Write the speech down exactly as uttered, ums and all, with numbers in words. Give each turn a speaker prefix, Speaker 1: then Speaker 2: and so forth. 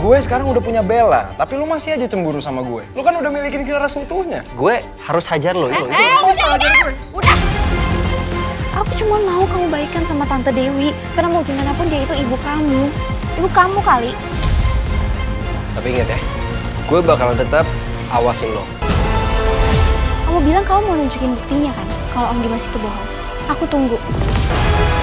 Speaker 1: Gue sekarang udah punya Bella, tapi lu masih aja cemburu sama gue. Lu kan udah milikin Clara seutuhnya.
Speaker 2: Gue harus hajar lo.
Speaker 3: Eh,
Speaker 2: itu,
Speaker 3: eh,
Speaker 2: itu.
Speaker 3: udah, udah, udah. Aku cuma mau kamu baikan sama Tante Dewi. Karena mau gimana pun dia itu ibu kamu. Ibu kamu kali.
Speaker 2: Tapi ingat ya, gue bakalan tetap awasin lo.
Speaker 3: Kamu bilang kamu mau nunjukin buktinya kan? Kalau Om Dimas itu bohong. Aku tunggu.